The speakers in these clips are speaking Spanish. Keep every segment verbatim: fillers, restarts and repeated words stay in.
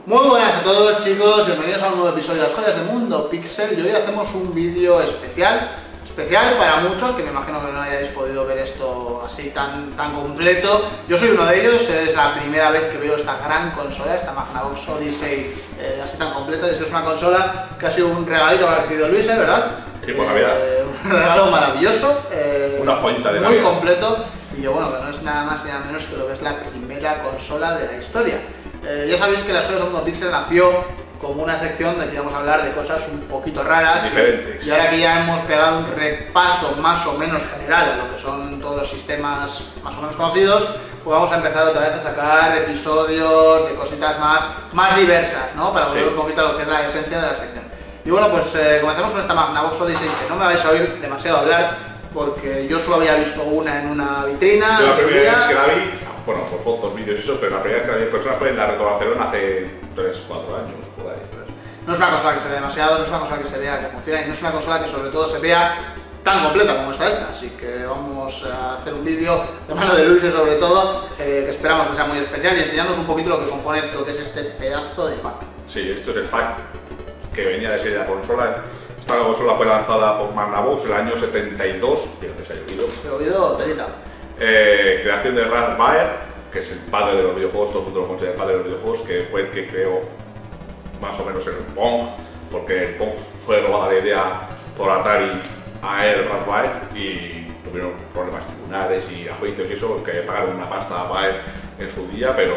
Muy buenas a todos chicos, bienvenidos a un nuevo episodio de Joyas del Mundo Pixel y hoy hacemos un vídeo especial, especial para muchos, que me imagino que no hayáis podido ver esto así tan, tan completo. Yo soy uno de ellos, es la primera vez que veo esta gran consola, esta Magnavox Odyssey eh, así tan completa. Es que es una consola que ha sido un regalito que ha recibido Luis, ¿eh? ¿Verdad? Sí, por Navidad. Eh, un regalo maravilloso, eh, una joyita de muy Navidad. completo y bueno, que no es nada más y nada menos que lo que es la primera consola de la historia. Eh, ya sabéis que las Joyas del Mundo Pixel nació como una sección donde íbamos a hablar de cosas un poquito raras, diferentes. Y ahora que ya hemos pegado un repaso más o menos general a lo que son todos los sistemas más o menos conocidos, pues vamos a empezar otra vez a sacar episodios de cositas más, más diversas, ¿no? Para volver Sí. un poquito a lo que es la esencia de la sección. Y bueno, pues eh, comencemos con esta Magnavox Odyssey, que no me vais a oír demasiado hablar, porque yo solo había visto una en una vitrina. Yo la en su primera día. vez que la vi, bueno, por fotos, vídeos y eso, pero la primera vez que la vi en persona fue en la Reto Barcelona hace tres, cuatro años, por ahí. ¿Sabes? No es una consola que se vea demasiado, no es una consola que se vea que funciona y no es una consola que sobre todo se vea tan completa como está esta, así que vamos a hacer un vídeo de mano de Luis sobre todo, eh, que esperamos que sea muy especial y enseñarnos un poquito lo que compone lo que es este pedazo de pack. Sí, esto es el pack que venía de serie de la consola. Esta consola fue lanzada por Magnavox en el año setenta y dos, fíjate, se ha llovido. Se ha oído telita. Eh, creación de Ralph Baer, que es el padre de los videojuegos, todo el mundo lo considera el padre de los videojuegos, que fue el que creó más o menos el Pong, porque el Pong fue robada la idea por Atari a él, Ralph Baer, y tuvieron problemas tribunales y a juicios y eso, que pagaron una pasta a Baer en su día, pero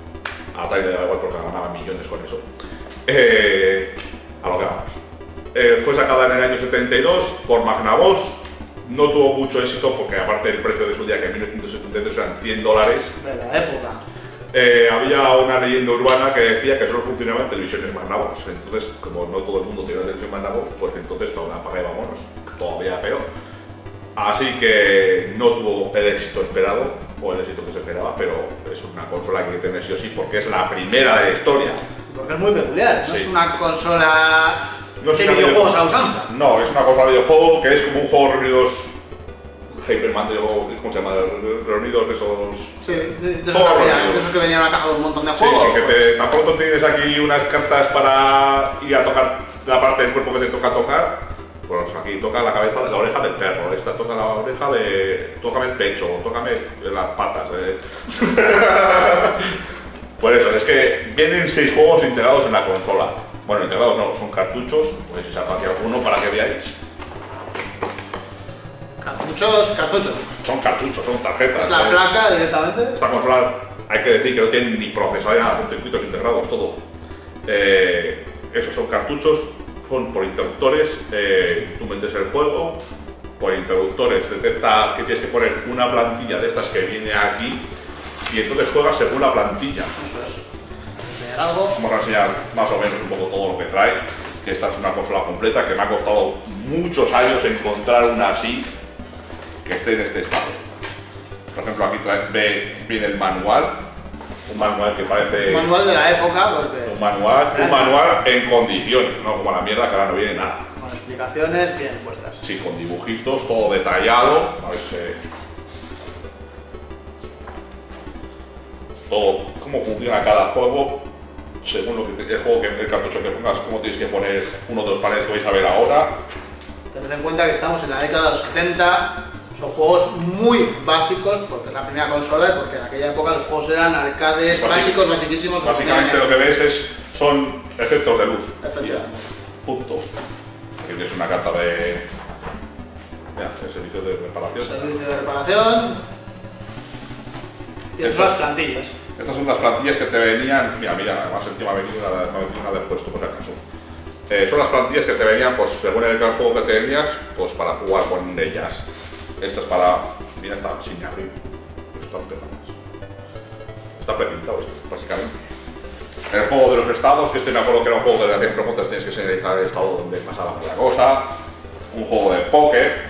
a Atari le daba igual porque ganaba millones con eso. Eh, a lo que vamos. Eh, fue sacada en el año setenta y dos por Magnavox. No tuvo mucho éxito porque aparte del precio de su día, que en mil novecientos setenta y dos eran cien dólares, De la época. eh, había una leyenda urbana que decía que solo funcionaban televisiones Magnavox. Entonces, como no todo el mundo tiene una televisión Magnavox, pues entonces toda la paga y vámonos, todavía peor. Así que no tuvo el éxito esperado, o el éxito que se esperaba, pero es una consola que hay que tener sí o sí porque es la primera de la historia. Porque es muy peculiar, no Sí. es una consola No es de una videojuegos a videojuego. usanza. No, es una cosa de videojuego que es como un juego reunidos. Hyperman, de- ¿cómo se llama? Reunidos de esos. Sí, de esos, Juegos que venían, reunidos. de esos que venían a la caja con un montón de Sí, juegos. porque te, tan pronto tienes aquí unas cartas para ir a tocar la parte del cuerpo que te toca tocar. Pues aquí toca la cabeza de la oreja del perro, esta toca la oreja de. Tócame el pecho, tócame las patas. Eh. Por eso, es que vienen seis juegos integrados en la consola. Bueno, integrados no, son cartuchos, pues si se apacia alguno para que veáis. Cartuchos, cartuchos. Son cartuchos, son tarjetas. Es la ¿eh? placa directamente. Esta consola hay que decir que no tiene ni procesador ni nada, son circuitos integrados, todo. Eh, esos son cartuchos, son por interruptores, eh, tú metes el juego, por interruptores detecta que tienes que poner una plantilla de estas que viene aquí y entonces juegas según la plantilla. Eso es. Enseñar algo. Vamos a enseñar más o menos un poco todo lo que trae, que esta es una consola completa que me ha costado muchos años encontrar una así que esté en este estado. Por ejemplo, aquí trae, ve, viene el manual, un manual que parece Manual de la época, porque un manual, un manual en condiciones, no como la mierda que ahora no viene nada. con explicaciones bien puestas. Sí, con dibujitos, todo detallado, a ver si todo cómo funciona cada juego, según lo que te- el juego que el cartucho que pongas, cómo tienes que poner uno de los paneles que vais a ver ahora. Tened en cuenta que estamos en la década de los setenta, son juegos muy básicos, porque es la primera consola y porque en aquella época los juegos eran arcades Básico. básicos, basiquísimos. que Básicamente lo tenían- que ves es, son efectos de luz. Efectivamente. Ya, punto. Aquí tienes una carta de ya, el servicio de reparación. Servicio de reparación. Y estas son las plantillas. Estas son las plantillas que te venían, mira, mira, además encima me viene una, me viene una de puesto por si acaso. Eh, son las plantillas que te venían, pues según el juego que tenías, pues para jugar con ellas. Esta es para, mira, está sin abrir, está pegadas. Está precintado esto, básicamente. El juego de los estados, que este me acuerdo que era un juego que de hacer promotas tienes que seleccionar el estado donde pasaba cada cosa. Un juego de póker.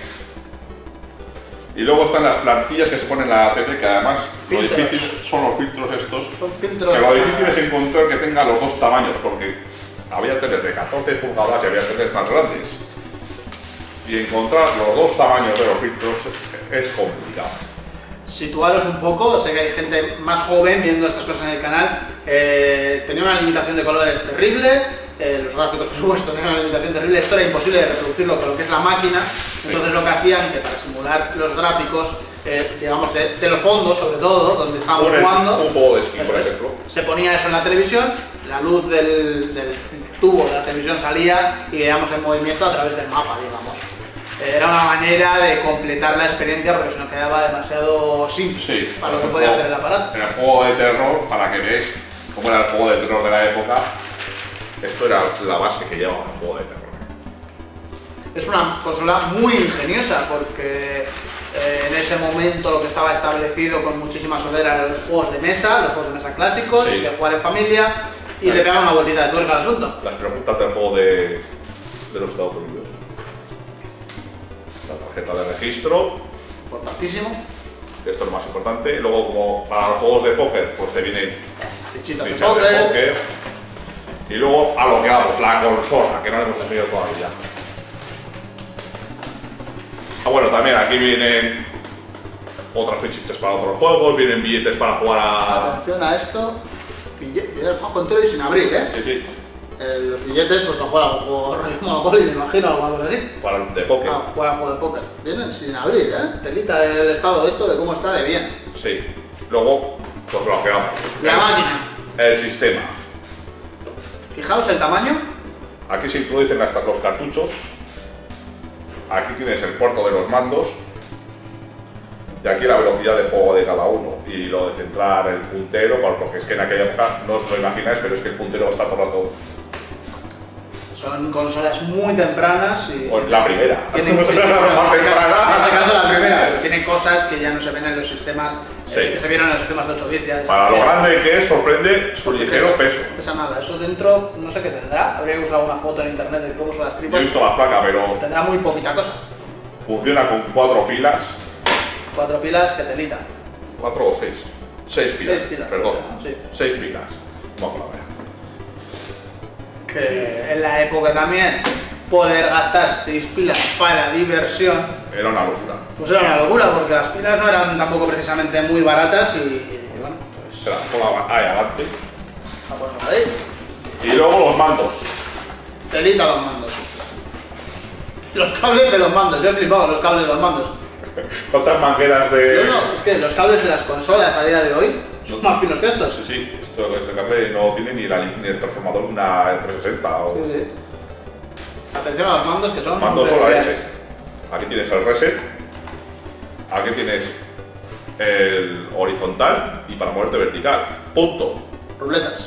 Y luego están las plantillas que se ponen en la T V, que además Filtros. lo difícil son los filtros estos. Son filtros. Que lo para- difícil es encontrar que tenga los dos tamaños, porque había teles de catorce pulgadas y había teles más grandes. Y encontrar los dos tamaños de los filtros es complicado. situaros un poco, sé que hay gente más joven viendo estas cosas en el canal, eh, tenía una limitación de colores terrible, eh, los gráficos por supuesto tenían una limitación terrible, esto era imposible de reproducirlo con lo que es la máquina, entonces sí. Lo que hacían, que para simular los gráficos, eh, digamos, de, de los fondos sobre todo, donde estábamos un, jugando, un juego de esquí, por ejemplo. Se ponía eso en la televisión, la luz del, del tubo de la televisión salía y veíamos el movimiento a través del mapa, digamos. Era una manera de completar la experiencia porque si no quedaba demasiado simple sí, para lo que podía hacer el aparato. En el juego de terror, para que veáis cómo era el juego de terror de la época, esto era la base que llevaba el juego de terror. Es una consola muy ingeniosa porque eh, en ese momento lo que estaba establecido con muchísima solera eran los juegos de mesa, los juegos de mesa clásicos, sí. De jugar en familia y sí. Le pegaban una vueltita de tuerca al asunto. Las preguntas del juego de, de los Estados Unidos. La tarjeta de registro. Importantísimo. Esto es lo más importante. Luego, como para los juegos de póker, pues te vienen fichitas de de póker. póker. Y luego a lo que vamos, la consola, que no hemos enseñado todavía. Ah, bueno, también aquí vienen otras fichitas para otros juegos, vienen billetes para jugar a... Atención a esto, viene el fajo entero y sin abrir, ¿eh? Sí, sí. Eh, los billetes, pues para jugar a un juego de Monopoly, me imagino, o algo así. Para el de póker. Para jugar a juego de póker. Vienen sin abrir, ¿eh? Telita el estado de esto, de cómo está de bien. Sí. Luego, pues lo que vamos. La el, máquina. El sistema. Fijaos el tamaño. Aquí se introducen hasta los cartuchos. Aquí tienes el puerto de los mandos. Y aquí la velocidad de juego de cada uno. Y lo de centrar el puntero, porque es que en aquella época no os lo imagináis, pero es que el puntero está todo el rato. Son consolas muy tempranas y... Pues la primera. Tienen, no sí, la más temprana. En este caso la primera, pero tiene cosas que ya no se ven en los sistemas, sí. eh, que se vieron en los sistemas de ocho bits. Para lo grande que es, sorprende su ligero pesa, peso. No pesa nada, eso dentro no sé qué tendrá, habría que buscar una foto en internet de cómo son las tripas. Yo he visto la placa, pero... Tendrá muy poquita cosa. Funciona con cuatro pilas. Cuatro pilas que telita. ¿Cuatro o seis? Seis pilas, seis pilas perdón. Sí. Seis pilas. Vamos a ver. Que en la época también poder gastar seis pilas para diversión era una locura. Pues era una locura porque las pilas no eran tampoco precisamente muy baratas y, y bueno, pues... Se las pongo ahí adelante. La ponemos ahí. Y luego los mandos. Telita los mandos. Los cables de los mandos, yo he flipado los cables de los mandos. ¿Cuántas mangueras de...? No, no, es que los cables de las consolas a día de hoy son más finos que estos. Sí, sí, esto, este cable no tiene ni, la, ni el transformador de una trescientos sesenta o... Sí, sí. Atención a los mandos que son... Mandos son la leche. Aquí tienes el reset. Aquí tienes el horizontal y para moverte vertical. Punto. Rubletas.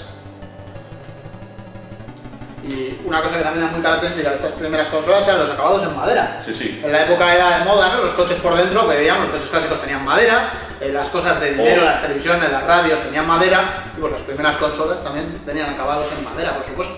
Y una cosa que también es muy característica de estas primeras consolas eran los acabados en madera. Sí, sí. En la época era de moda, ¿no? Los coches por dentro, que veíamos, los coches clásicos tenían madera, eh, las cosas de dinero, oh. Las televisiones, las radios tenían madera, y pues las primeras consolas también tenían acabados en madera, por supuesto.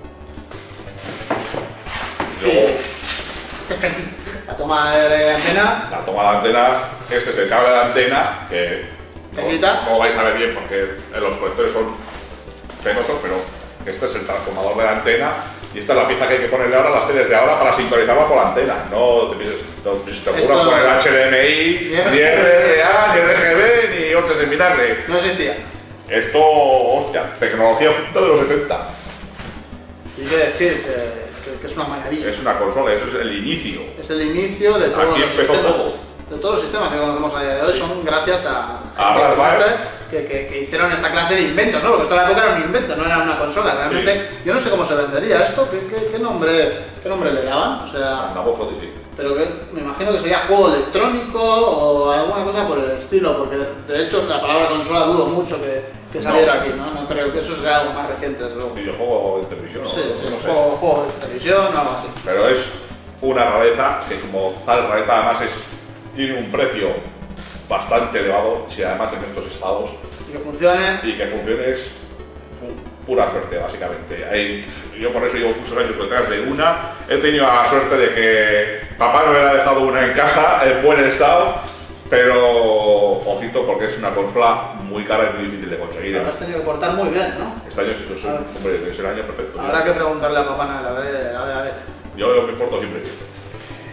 Luego, la toma de antena. La toma de antena, este es el cable de antena, que no, no vais a ver bien porque los conectores son penosos, pero este es el transformador de la antena y esta es la pieza que hay que ponerle ahora a las teles de ahora para sincronizar bajo la antena. No te pienses, no te ocurra poner H D M I, ni R C A, ni R G B, ni otros de vinagre. No existía. Esto, hostia, tecnología punta de los setenta. Y qué decir que, que, que es una maravilla. Es una consola, eso es el inicio. Es el inicio de todos Aquí los empezó sistemas. todo. De todos los sistemas que conocemos a día de hoy sí. Son gracias a, a Raspberry. Que, que, que hicieron esta clase de inventos, ¿no? Porque esto en la época era un invento, no era una consola. Realmente, sí. Yo no sé cómo se vendería esto, ¿qué, qué, qué, nombre, qué nombre le daban? O sea, pero que me imagino que sería juego electrónico o alguna cosa por el estilo, porque de hecho la palabra consola dudo mucho que, que saliera no. Aquí, ¿no? No creo que eso sea algo más reciente, desde luego. Videojuego de televisión, sí, no, sí, no sé. Juego, juego de televisión o algo así. Pero es una rareza que como tal rareza además es, tiene un precio bastante elevado, si además en estos estados. Y que funcione. Y que funcione es pura suerte, básicamente. Hay, yo por eso llevo muchos años detrás de una. He tenido la suerte de que papá me hubiera dejado una en casa, en buen estado, pero ojito porque es una consola muy cara y muy difícil de conseguir. Ahora has tenido que portar muy bien, ¿no? Este año sí, eso es, hombre, es el año perfecto. Habrá que preguntarle a papá Noel, a ver, a ver, a ver. Yo me porto siempre bien.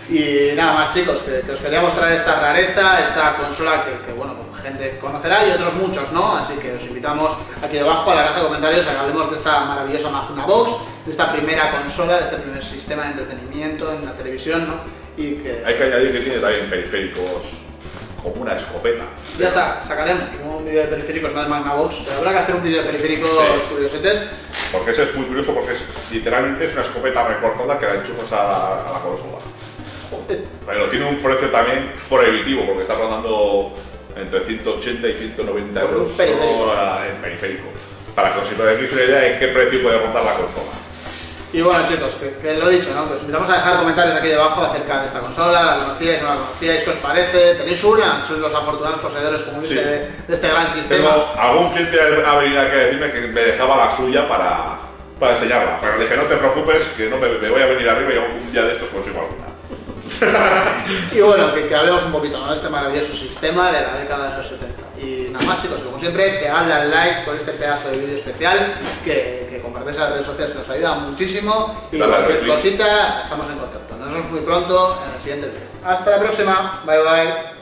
Y nada más, chicos, que, que os quería mostrar esta rareza, esta consola que, que bueno, gente conocerá y otros muchos no, así que os invitamos aquí debajo a la caja de comentarios a que hablemos de esta maravillosa Magnavox, de esta primera consola, de este primer sistema de entretenimiento en la televisión, ¿no? Y que... Hay que añadir que tiene también periféricos como una escopeta. Ya sa sacaremos un vídeo de periféricos, no de Magnavox, pero habrá que hacer un vídeo de periféricos sí. curiosetes. Porque ese es muy curioso porque es literalmente es una escopeta recortada que la enchufas a la, a la consola. Pero tiene un precio también prohibitivo porque está rondando entre ciento ochenta y ciento noventa euros solo en periférico. Para que os hagáis una idea de qué precio puede rondar la consola. Y bueno, chicos, que, que lo he dicho, ¿no? Que os invitamos a dejar comentarios aquí debajo acerca de esta consola, la conocíais, no la conocíais, qué os parece, tenéis una, sois los afortunados poseedores como sí. de, de este gran sistema. Tengo algún cliente ha venido aquí a decirme que me dejaba la suya para, para enseñarla, pero le dije no te preocupes que no me, me voy a venir arriba y algún día de estos consigo alguna. Y bueno, que, que hablemos un poquito, ¿no?, de este maravilloso sistema de la década de los setenta. Y nada más, chicos, como siempre, pegadle al like por este pedazo de vídeo especial, que, que compartáis en las redes sociales que nos ayuda muchísimo, y Dale, cualquier cosita estamos en contacto. Nos vemos muy pronto en el siguiente vídeo. Hasta la próxima, bye bye.